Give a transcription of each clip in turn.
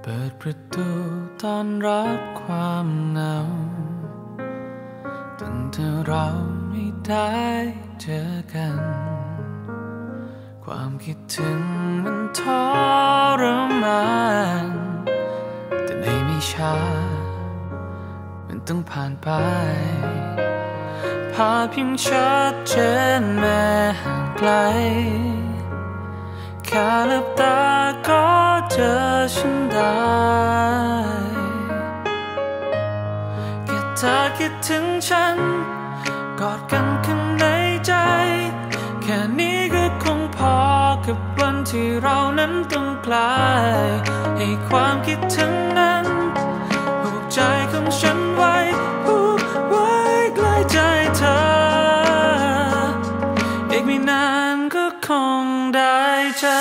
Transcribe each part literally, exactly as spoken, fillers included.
เปิดประตูต้อนรับความเหงาตั้งแต่เราไม่ได้เจอกันความคิดถึงมันทรมานแต่ในไม่ช้ามันต้องผ่านไปภาพยังชัดเจนแม้ห่างไกลแค่ลับตาก็เจอฉันได้แค่เธอคิดถึงฉันกอดกันข้างในใจแค่นี้ก็คงพอกับวันที่เรานั้นต้องคลายให้ความคิดถึงนั้นผูกใจของฉันไว้ผูกไว้ใกล้ใจเธออีกไม่นานก็คงได้เจอ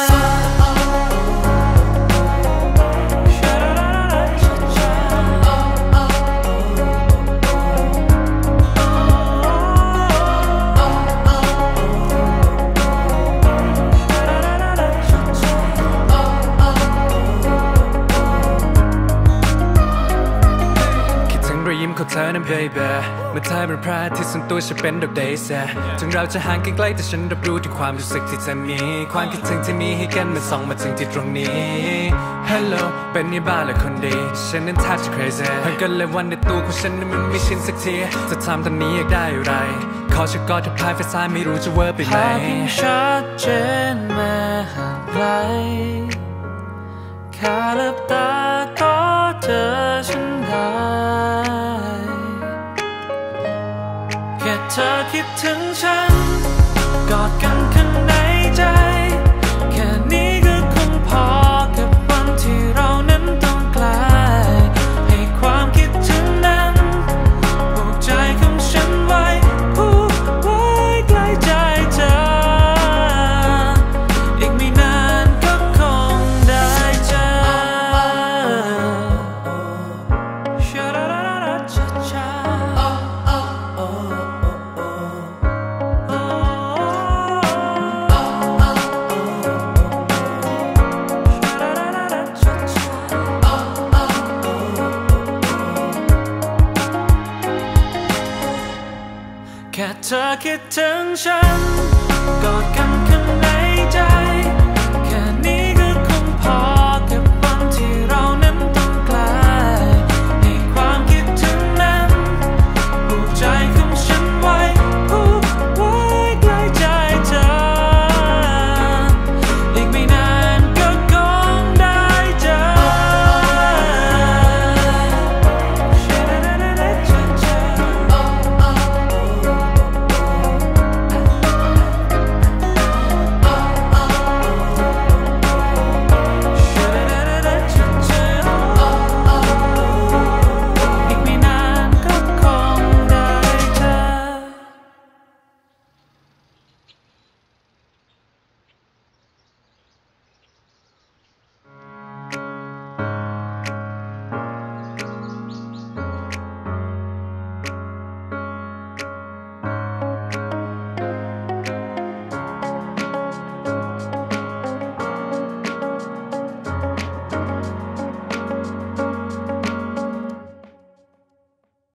ยิ้มของเธอนั้น baby เมื่อเธอเป็นพระอาทิตย์ส่วนตัวฉันเป็นดอกเดซี่ถึงเราจะห่างกันไกลแต่ฉันรับรู้ถึงความรู้สึกที่เธอมีความคิดถึงที่มีให้กันมันส่องมาถึงที่ตรงนี้ Hello เป็นยังบ้างล่ะคนดีฉันนั้นแทบจะ crazy เพิ่งกันเลยวันในตัวของฉันนั้นมันไม่ชินสักทีจะทำตอนนี้อยากได้อะไรขอฉันกอดเธอพายไฟซ้ายไม่รู้จะเวอร์ไปไหมภาพยังชัดเจนแม้ห่างไกลแค่ลับตาก็เจอฉันได้แค่เธอคิดถึงฉันกอดกันข้างในใจแค่นี้ก็คงพอกับวันที่เรานั้นต้องคลายให้ความคิดถึงนั้นผูกใจของฉันไว้ผูกไว้ใกล้ใจเธออีกไม่นานก็คงได้เจอแค่เธอคิดถึงฉันกอดกัน